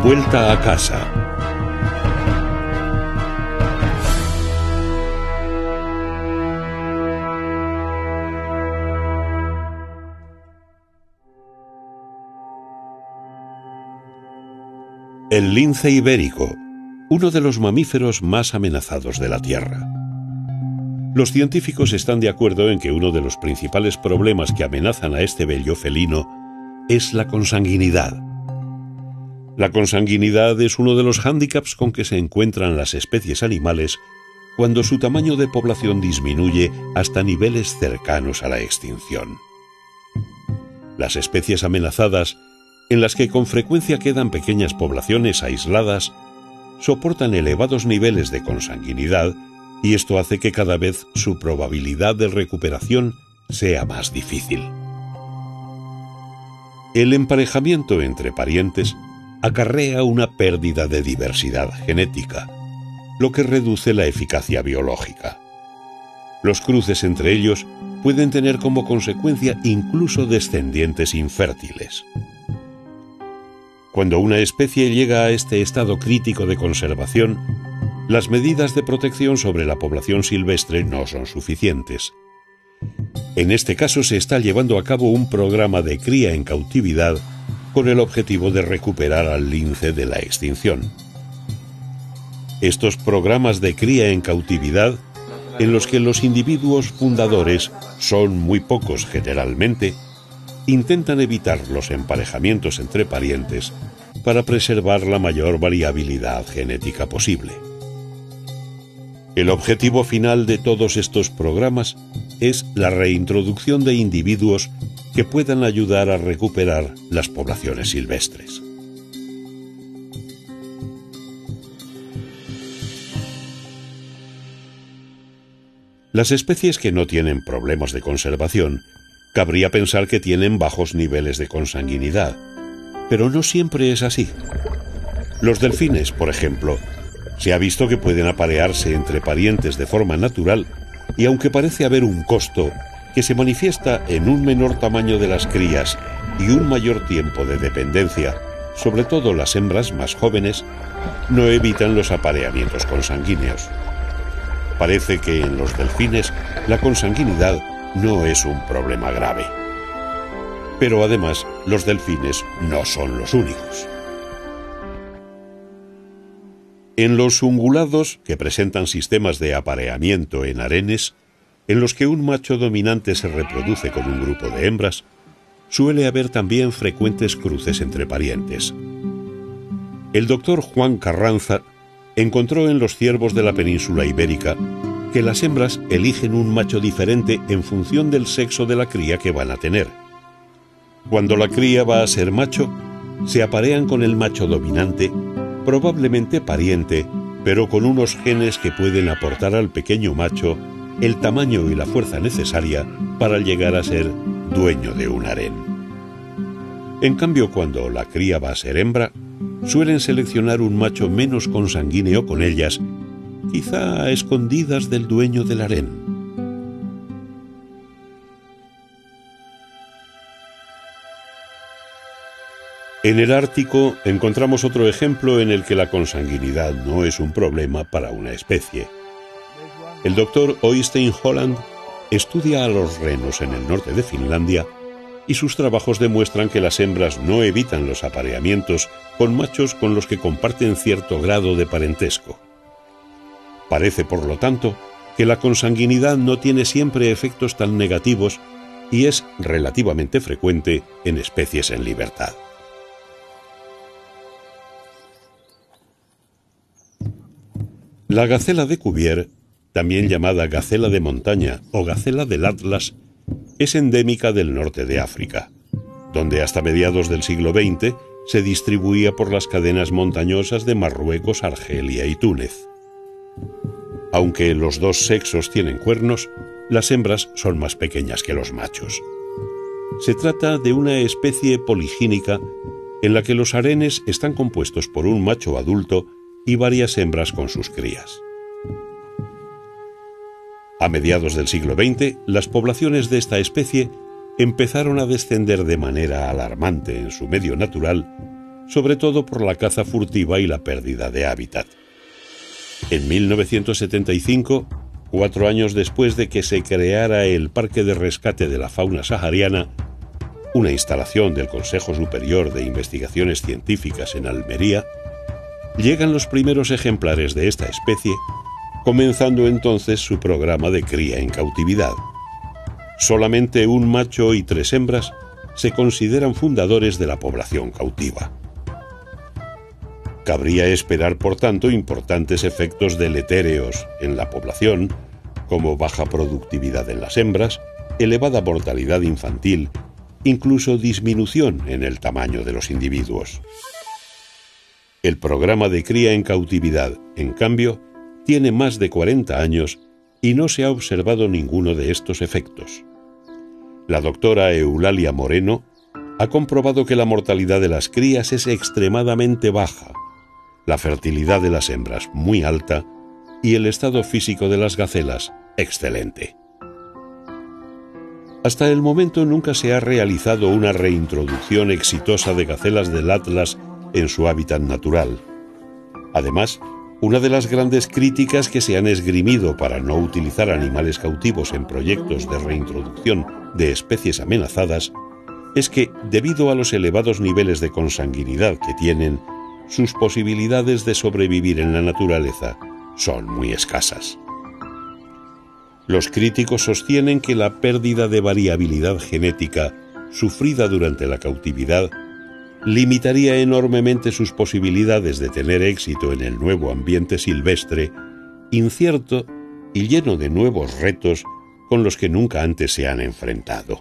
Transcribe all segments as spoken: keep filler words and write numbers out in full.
vuelta a casa. El lince ibérico, uno de los mamíferos más amenazados de la Tierra. Los científicos están de acuerdo en que uno de los principales problemas que amenazan a este bello felino es la consanguinidad. La consanguinidad es uno de los hándicaps con que se encuentran las especies animales cuando su tamaño de población disminuye hasta niveles cercanos a la extinción. Las especies amenazadas, en las que con frecuencia quedan pequeñas poblaciones aisladas, soportan elevados niveles de consanguinidad y esto hace que cada vez su probabilidad de recuperación sea más difícil. El emparejamiento entre parientes acarrea una pérdida de diversidad genética, lo que reduce la eficacia biológica. Los cruces entre ellos pueden tener como consecuencia incluso descendientes infértiles. Cuando una especie llega a este estado crítico de conservación, las medidas de protección sobre la población silvestre no son suficientes. En este caso se está llevando a cabo un programa de cría en cautividad con el objetivo de recuperar al lince de la extinción. Estos programas de cría en cautividad, en los que los individuos fundadores son muy pocos generalmente, intentan evitar los emparejamientos entre parientes para preservar la mayor variabilidad genética posible. El objetivo final de todos estos programas es la reintroducción de individuos que puedan ayudar a recuperar las poblaciones silvestres. Las especies que no tienen problemas de conservación, cabría pensar que tienen bajos niveles de consanguinidad, pero no siempre es así. Los delfines, por ejemplo, se ha visto que pueden aparearse entre parientes de forma natural y aunque parece haber un costo que se manifiesta en un menor tamaño de las crías y un mayor tiempo de dependencia, sobre todo las hembras más jóvenes, no evitan los apareamientos consanguíneos. Parece que en los delfines la consanguinidad no es un problema grave. Pero además, los delfines no son los únicos. En los ungulados, que presentan sistemas de apareamiento en harenes, en los que un macho dominante se reproduce con un grupo de hembras, suele haber también frecuentes cruces entre parientes. El doctor Juan Carranza encontró en los ciervos de la península ibérica que las hembras eligen un macho diferente en función del sexo de la cría que van a tener. Cuando la cría va a ser macho, se aparean con el macho dominante, probablemente pariente, pero con unos genes que pueden aportar al pequeño macho el tamaño y la fuerza necesaria para llegar a ser dueño de un harén. En cambio, cuando la cría va a ser hembra, suelen seleccionar un macho menos consanguíneo con ellas, quizá a escondidas del dueño del harén. En el Ártico encontramos otro ejemplo en el que la consanguinidad no es un problema para una especie. El doctor Øystein Holland estudia a los renos en el norte de Finlandia y sus trabajos demuestran que las hembras no evitan los apareamientos con machos con los que comparten cierto grado de parentesco. Parece, por lo tanto, que la consanguinidad no tiene siempre efectos tan negativos y es relativamente frecuente en especies en libertad. La gacela de Cuvier, también llamada gacela de montaña o gacela del Atlas, es endémica del norte de África, donde hasta mediados del siglo veinte se distribuía por las cadenas montañosas de Marruecos, Argelia y Túnez. Aunque los dos sexos tienen cuernos, las hembras son más pequeñas que los machos. Se trata de una especie poligínica en la que los harenes están compuestos por un macho adulto y varias hembras con sus crías. A mediados del siglo veinte, las poblaciones de esta especie empezaron a descender de manera alarmante en su medio natural sobre todo por la caza furtiva y la pérdida de hábitat. En mil novecientos setenta y cinco, cuatro años después de que se creara el Parque de Rescate de la Fauna Sahariana, una instalación del Consejo Superior de Investigaciones Científicas en Almería, llegan los primeros ejemplares de esta especie, comenzando entonces su programa de cría en cautividad. Solamente un macho y tres hembras se consideran fundadores de la población cautiva. Cabría esperar, por tanto, importantes efectos deletéreos en la población, como baja productividad en las hembras, elevada mortalidad infantil, incluso disminución en el tamaño de los individuos. El programa de cría en cautividad, en cambio, tiene más de cuarenta años y no se ha observado ninguno de estos efectos. La doctora Eulalia Moreno ha comprobado que la mortalidad de las crías es extremadamente baja, la fertilidad de las hembras muy alta y el estado físico de las gacelas excelente. Hasta el momento nunca se ha realizado una reintroducción exitosa de gacelas del Atlas en su hábitat natural. Además, una de las grandes críticas que se han esgrimido para no utilizar animales cautivos en proyectos de reintroducción de especies amenazadas es que, debido a los elevados niveles de consanguinidad que tienen, sus posibilidades de sobrevivir en la naturaleza son muy escasas. Los críticos sostienen que la pérdida de variabilidad genética sufrida durante la cautividad limitaría enormemente sus posibilidades de tener éxito en el nuevo ambiente silvestre, incierto y lleno de nuevos retos con los que nunca antes se han enfrentado.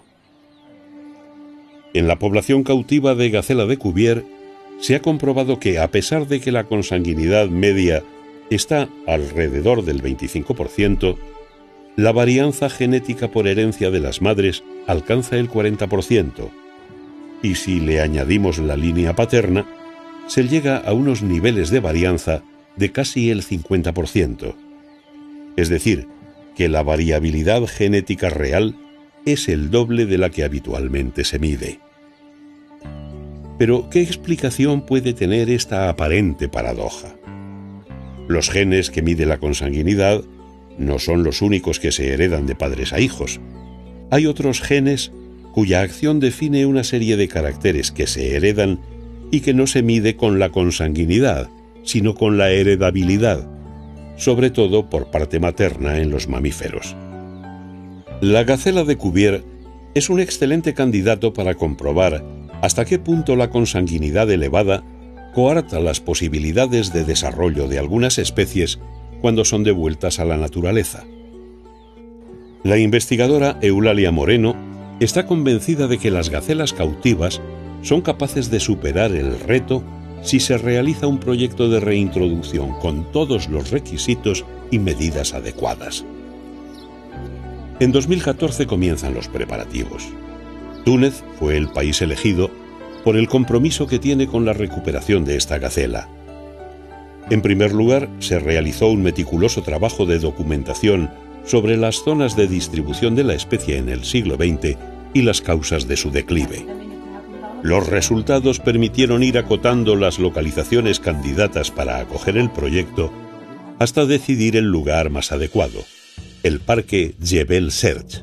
En la población cautiva de gacela de Cuvier se ha comprobado que, a pesar de que la consanguinidad media está alrededor del veinticinco por ciento, la varianza genética por herencia de las madres alcanza el cuarenta por ciento, y si le añadimos la línea paterna, se llega a unos niveles de varianza de casi el cincuenta por ciento. Es decir, que la variabilidad genética real es el doble de la que habitualmente se mide. Pero, ¿qué explicación puede tener esta aparente paradoja? Los genes que mide la consanguinidad no son los únicos que se heredan de padres a hijos. Hay otros genes cuya acción define una serie de caracteres que se heredan y que no se mide con la consanguinidad, sino con la heredabilidad, sobre todo por parte materna en los mamíferos. La gacela de Cuvier es un excelente candidato para comprobar hasta qué punto la consanguinidad elevada coarta las posibilidades de desarrollo de algunas especies cuando son devueltas a la naturaleza. La investigadora Eulalia Moreno está convencida de que las gacelas cautivas son capaces de superar el reto si se realiza un proyecto de reintroducción con todos los requisitos y medidas adecuadas. En dos mil catorce comienzan los preparativos. Túnez fue el país elegido por el compromiso que tiene con la recuperación de esta gacela. En primer lugar, se realizó un meticuloso trabajo de documentación sobre las zonas de distribución de la especie en el siglo veinte y las causas de su declive. Los resultados permitieron ir acotando las localizaciones candidatas para acoger el proyecto hasta decidir el lugar más adecuado, el Parque Jebel Serj.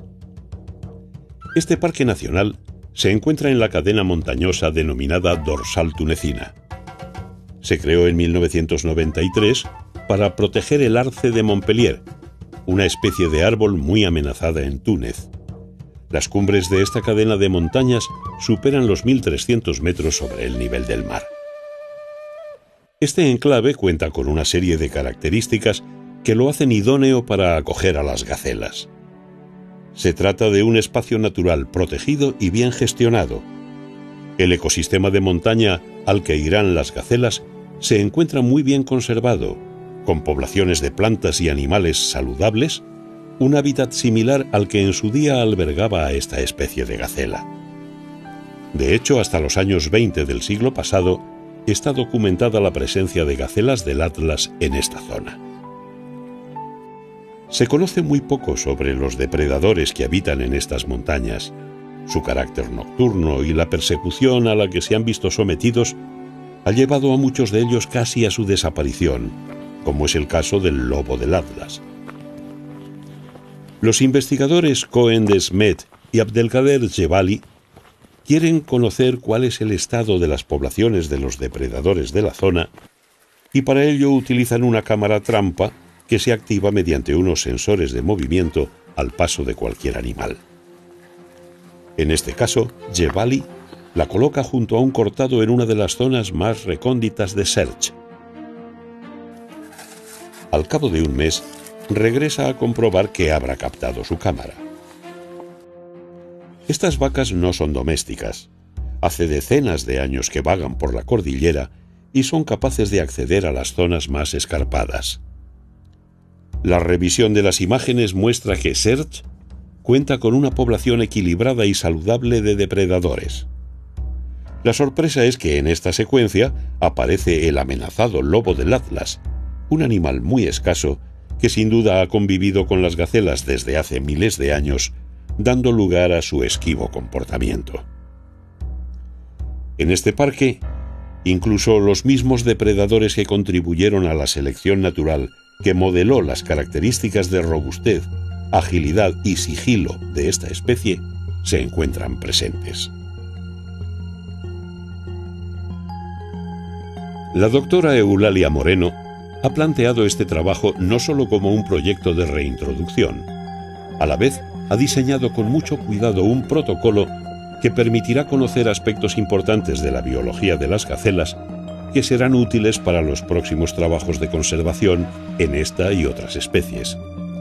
Este parque nacional se encuentra en la cadena montañosa denominada Dorsal Tunecina. Se creó en mil novecientos noventa y tres para proteger el arce de Montpellier, una especie de árbol muy amenazada en Túnez. Las cumbres de esta cadena de montañas superan los mil trescientos metros sobre el nivel del mar. Este enclave cuenta con una serie de características que lo hacen idóneo para acoger a las gacelas. Se trata de un espacio natural protegido y bien gestionado. El ecosistema de montaña al que irán las gacelas se encuentra muy bien conservado, con poblaciones de plantas y animales saludables, un hábitat similar al que en su día albergaba a esta especie de gacela. De hecho, hasta los años veinte del siglo pasado, está documentada la presencia de gacelas del Atlas en esta zona. Se conoce muy poco sobre los depredadores que habitan en estas montañas, su carácter nocturno y la persecución a la que se han visto sometidos, ha llevado a muchos de ellos casi a su desaparición, como es el caso del lobo del Atlas. Los investigadores Cohen de Smet y Abdelkader Jebali quieren conocer cuál es el estado de las poblaciones de los depredadores de la zona y para ello utilizan una cámara trampa que se activa mediante unos sensores de movimiento al paso de cualquier animal. En este caso, Jebali la coloca junto a un cortado en una de las zonas más recónditas de Serch. Al cabo de un mes, regresa a comprobar que habrá captado su cámara. Estas vacas no son domésticas. Hace decenas de años que vagan por la cordillera y son capaces de acceder a las zonas más escarpadas. La revisión de las imágenes muestra que Serch cuenta con una población equilibrada y saludable de depredadores. La sorpresa es que en esta secuencia aparece el amenazado lobo del Atlas, un animal muy escaso que sin duda ha convivido con las gacelas desde hace miles de años, dando lugar a su esquivo comportamiento. En este parque, incluso los mismos depredadores que contribuyeron a la selección natural que modeló las características de robustez, agilidad y sigilo de esta especie, se encuentran presentes. La doctora Eulalia Moreno ha planteado este trabajo no solo como un proyecto de reintroducción. A la vez, ha diseñado con mucho cuidado un protocolo que permitirá conocer aspectos importantes de la biología de las gacelas que serán útiles para los próximos trabajos de conservación en esta y otras especies.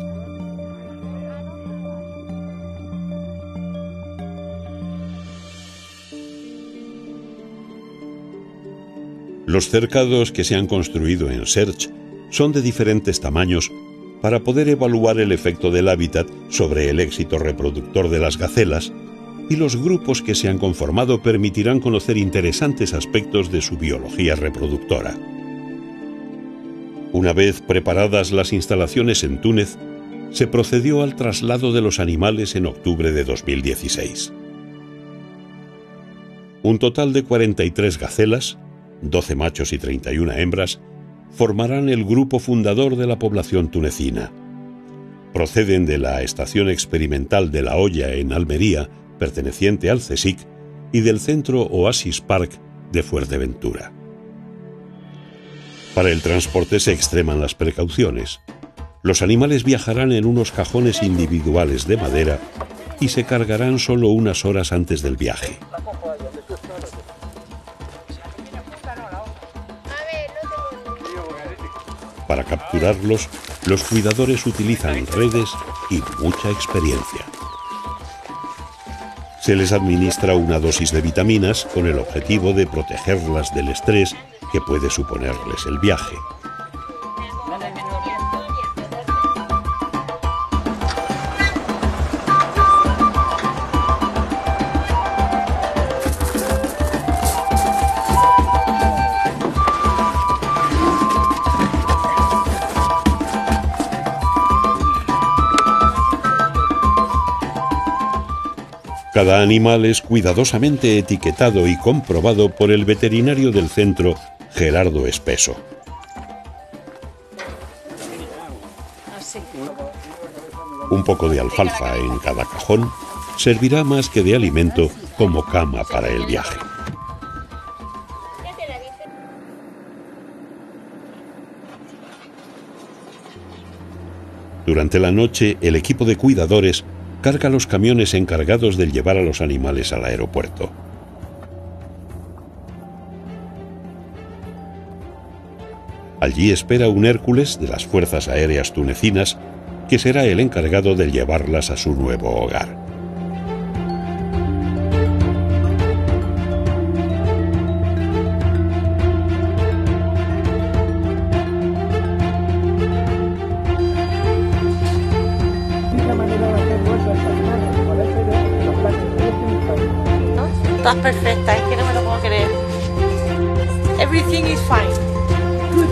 Los cercados que se han construido en Serch son de diferentes tamaños para poder evaluar el efecto del hábitat sobre el éxito reproductor de las gacelas, y los grupos que se han conformado permitirán conocer interesantes aspectos de su biología reproductora. Una vez preparadas las instalaciones en Túnez, se procedió al traslado de los animales en octubre de dos mil dieciséis. Un total de cuarenta y tres gacelas, doce machos y treinta y una hembras, formarán el grupo fundador de la población tunecina. Proceden de la Estación Experimental de La Hoya en Almería, perteneciente al CSIC, y del Centro Oasis Park de Fuerteventura. Para el transporte se extreman las precauciones. Los animales viajarán en unos cajones individuales de madera y se cargarán solo unas horas antes del viaje. Para capturarlos, los cuidadores utilizan redes y mucha experiencia. Se les administra una dosis de vitaminas con el objetivo de protegerlas del estrés que puede suponerles el viaje. Cada animal es cuidadosamente etiquetado y comprobado por el veterinario del centro, Gerardo Espeso. Un poco de alfalfa en cada cajón servirá más que de alimento como cama para el viaje. Durante la noche, el equipo de cuidadores carga los camiones encargados de llevar a los animales al aeropuerto. Allí espera un Hércules de las Fuerzas Aéreas Tunecinas, que será el encargado de llevarlas a su nuevo hogar. Estás perfecta, es que no me lo puedo creer. Everything is fine. Good.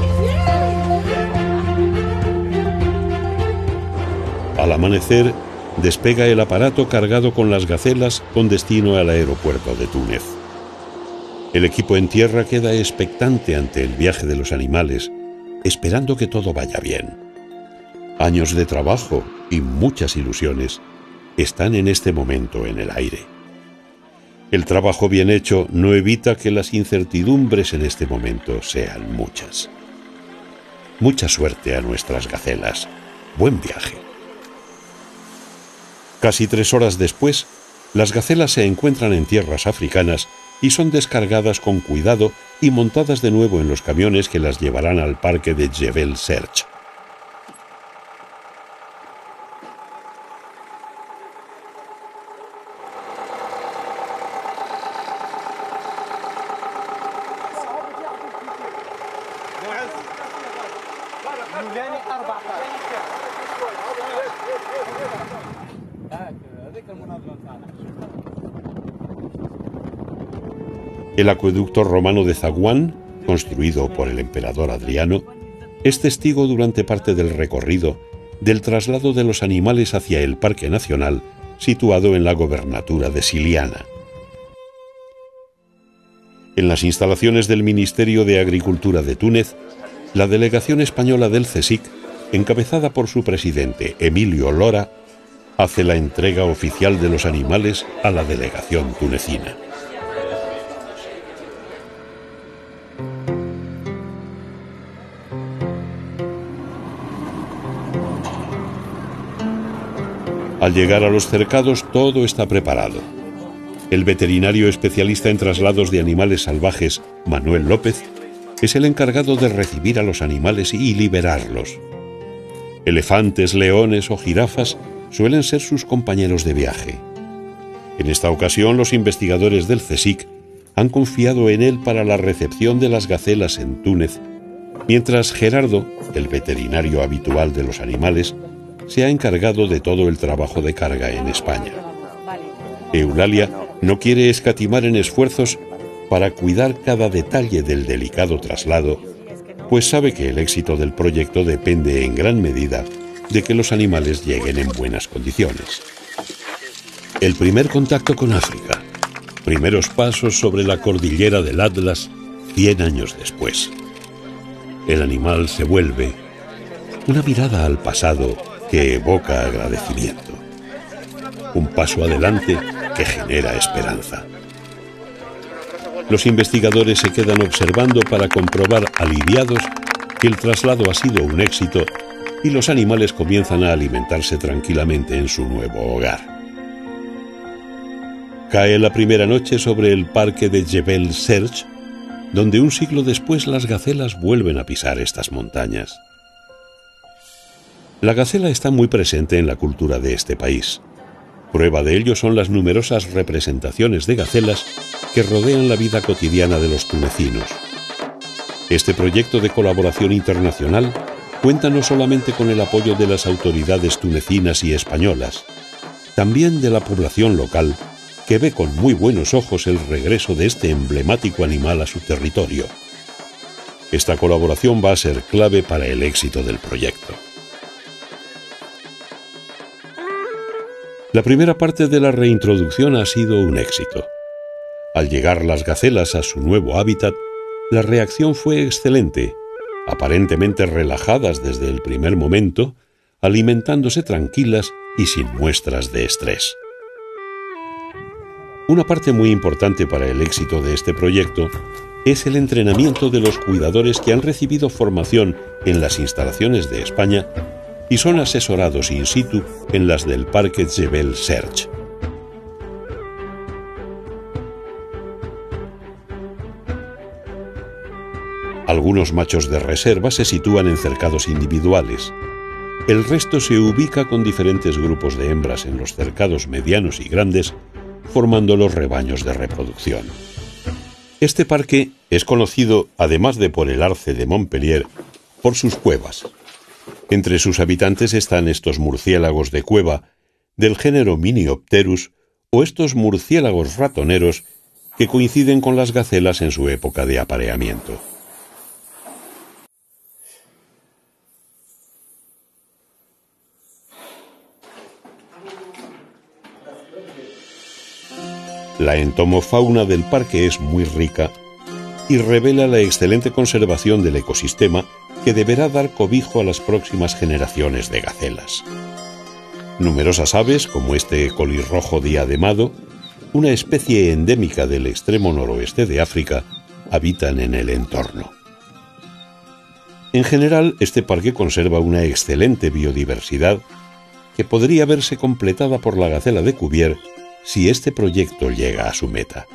Al amanecer, despega el aparato cargado con las gacelas con destino al aeropuerto de Túnez. El equipo en tierra queda expectante ante el viaje de los animales, esperando que todo vaya bien. Años de trabajo y muchas ilusiones están en este momento en el aire. El trabajo bien hecho no evita que las incertidumbres en este momento sean muchas. Mucha suerte a nuestras gacelas. Buen viaje. Casi tres horas después, las gacelas se encuentran en tierras africanas y son descargadas con cuidado y montadas de nuevo en los camiones que las llevarán al parque de Jebel Serch. El acueducto romano de Zaguán, construido por el emperador Adriano, es testigo durante parte del recorrido del traslado de los animales hacia el Parque Nacional, situado en la gobernatura de Siliana. En las instalaciones del Ministerio de Agricultura de Túnez, la delegación española del CSIC, encabezada por su presidente Emilio Lora, hace la entrega oficial de los animales a la delegación tunecina. Al llegar a los cercados, todo está preparado. El veterinario especialista en traslados de animales salvajes, Manuel López, es el encargado de recibir a los animales y liberarlos. Elefantes, leones o jirafas suelen ser sus compañeros de viaje. En esta ocasión, los investigadores del CSIC han confiado en él para la recepción de las gacelas en Túnez, mientras Gerardo, el veterinario habitual de los animales, se ha encargado de todo el trabajo de carga en España. Eulalia no quiere escatimar en esfuerzos para cuidar cada detalle del delicado traslado, pues sabe que el éxito del proyecto depende en gran medida de que los animales lleguen en buenas condiciones. El primer contacto con África. Primeros pasos sobre la cordillera del Atlas cien años después. El animal se vuelve una mirada al pasado que evoca agradecimiento. Un paso adelante que genera esperanza. Los investigadores se quedan observando para comprobar aliviados que el traslado ha sido un éxito y los animales comienzan a alimentarse tranquilamente en su nuevo hogar. Cae la primera noche sobre el parque de Jebel Serch, donde un siglo después las gacelas vuelven a pisar estas montañas. La gacela está muy presente en la cultura de este país. Prueba de ello son las numerosas representaciones de gacelas que rodean la vida cotidiana de los tunecinos. Este proyecto de colaboración internacional cuenta no solamente con el apoyo de las autoridades tunecinas y españolas, también de la población local, que ve con muy buenos ojos el regreso de este emblemático animal a su territorio. Esta colaboración va a ser clave para el éxito del proyecto. La primera parte de la reintroducción ha sido un éxito. Al llegar las gacelas a su nuevo hábitat, la reacción fue excelente, aparentemente relajadas desde el primer momento, alimentándose tranquilas y sin muestras de estrés. Una parte muy importante para el éxito de este proyecto es el entrenamiento de los cuidadores que han recibido formación en las instalaciones de España y son asesorados in situ en las del Parque Jebel Serch. Algunos machos de reserva se sitúan en cercados individuales. El resto se ubica con diferentes grupos de hembras en los cercados medianos y grandes, formando los rebaños de reproducción. Este parque es conocido, además de por el Arce de Montpellier, por sus cuevas. Entre sus habitantes están estos murciélagos de cueva, del género Miniopterus, o estos murciélagos ratoneros que coinciden con las gacelas en su época de apareamiento. La entomofauna del parque es muy rica y revela la excelente conservación del ecosistema que deberá dar cobijo a las próximas generaciones de gacelas. Numerosas aves, como este colirrojo diademado, una especie endémica del extremo noroeste de África, habitan en el entorno. En general, este parque conserva una excelente biodiversidad que podría verse completada por la gacela de Cuvier si este proyecto llega a su meta.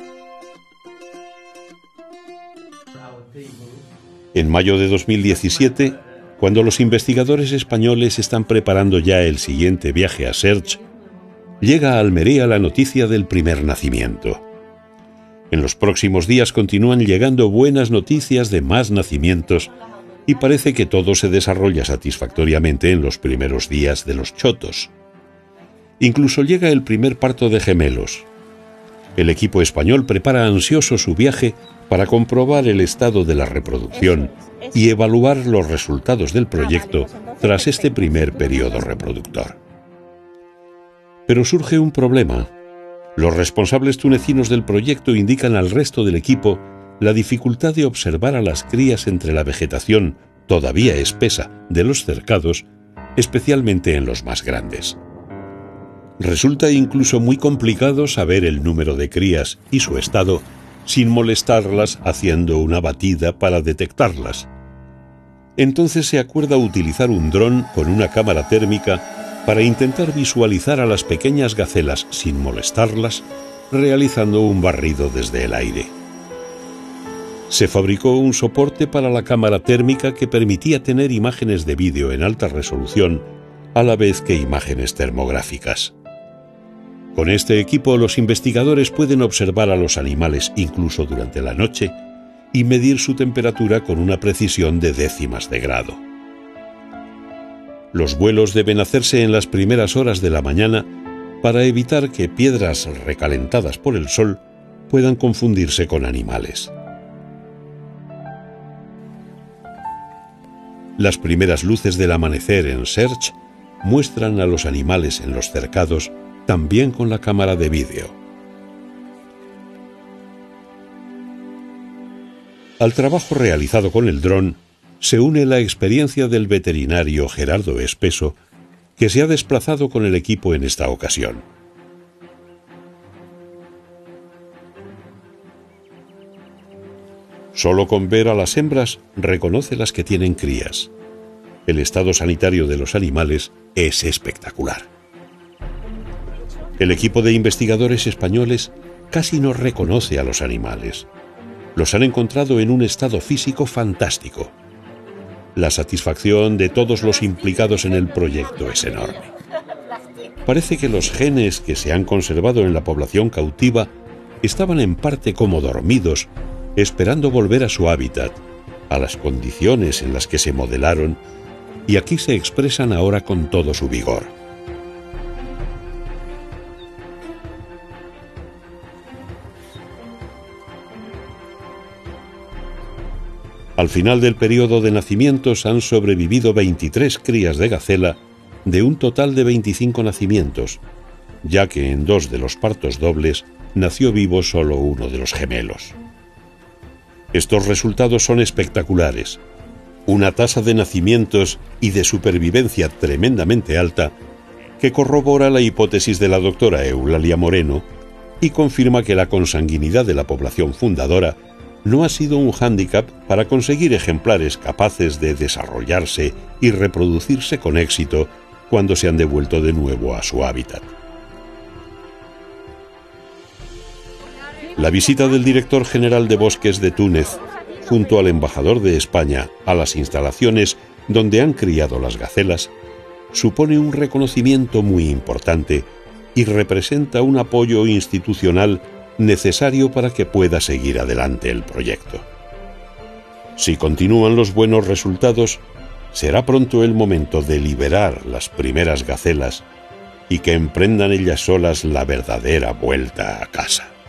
En mayo de dos mil diecisiete, cuando los investigadores españoles están preparando ya el siguiente viaje a Cercs, llega a Almería la noticia del primer nacimiento. En los próximos días continúan llegando buenas noticias de más nacimientos y parece que todo se desarrolla satisfactoriamente en los primeros días de los chotos. Incluso llega el primer parto de gemelos. El equipo español prepara ansioso su viaje para comprobar el estado de la reproducción y evaluar los resultados del proyecto tras este primer periodo reproductor. Pero surge un problema. Los responsables tunecinos del proyecto indican al resto del equipo la dificultad de observar a las crías entre la vegetación todavía espesa de los cercados, especialmente en los más grandes. Resulta incluso muy complicado saber el número de crías y su estado sin molestarlas haciendo una batida para detectarlas. Entonces se acuerda utilizar un dron con una cámara térmica para intentar visualizar a las pequeñas gacelas sin molestarlas, realizando un barrido desde el aire. Se fabricó un soporte para la cámara térmica que permitía tener imágenes de vídeo en alta resolución a la vez que imágenes termográficas. Con este equipo los investigadores pueden observar a los animales incluso durante la noche y medir su temperatura con una precisión de décimas de grado. Los vuelos deben hacerse en las primeras horas de la mañana para evitar que piedras recalentadas por el sol puedan confundirse con animales. Las primeras luces del amanecer en Cercs muestran a los animales en los cercados también con la cámara de vídeo. Al trabajo realizado con el dron se une la experiencia del veterinario Gerardo Espeso, que se ha desplazado con el equipo en esta ocasión. Solo con ver a las hembras reconoce las que tienen crías. El estado sanitario de los animales es espectacular. El equipo de investigadores españoles casi no reconoce a los animales. Los han encontrado en un estado físico fantástico. La satisfacción de todos los implicados en el proyecto es enorme. Parece que los genes que se han conservado en la población cautiva estaban en parte como dormidos, esperando volver a su hábitat, a las condiciones en las que se modelaron, y aquí se expresan ahora con todo su vigor. Al final del periodo de nacimientos han sobrevivido veintitrés crías de gacela de un total de veinticinco nacimientos, ya que en dos de los partos dobles nació vivo solo uno de los gemelos. Estos resultados son espectaculares, una tasa de nacimientos y de supervivencia tremendamente alta que corrobora la hipótesis de la doctora Eulalia Moreno y confirma que la consanguinidad de la población fundadora no ha sido un hándicap para conseguir ejemplares capaces de desarrollarse y reproducirse con éxito cuando se han devuelto de nuevo a su hábitat. La visita del director general de Bosques de Túnez, junto al embajador de España, a las instalaciones donde han criado las gacelas, supone un reconocimiento muy importante y representa un apoyo institucional necesario para que pueda seguir adelante el proyecto. Si continúan los buenos resultados, será pronto el momento de liberar las primeras gacelas y que emprendan ellas solas la verdadera vuelta a casa.